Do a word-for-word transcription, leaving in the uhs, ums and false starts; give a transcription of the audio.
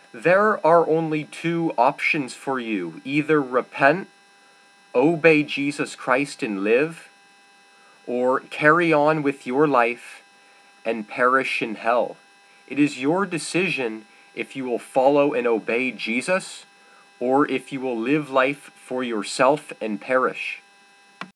There are only two options for you. Either repent, obey Jesus Christ and live, or carry on with your life and perish in hell. It is your decision if you will follow and obey Jesus, or if you will live life for yourself and perish.